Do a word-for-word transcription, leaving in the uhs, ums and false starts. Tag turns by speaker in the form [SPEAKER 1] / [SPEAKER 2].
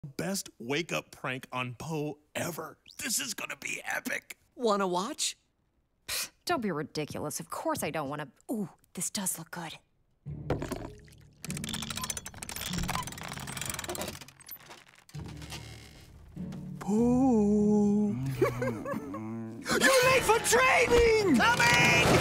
[SPEAKER 1] best wake-up prank on Poe ever. This is gonna be epic.
[SPEAKER 2] Wanna watch?
[SPEAKER 3] Pfft, don't be ridiculous. Of course I don't want to. Ooh, this does look good.
[SPEAKER 2] Poe. You're late for training!
[SPEAKER 1] Coming!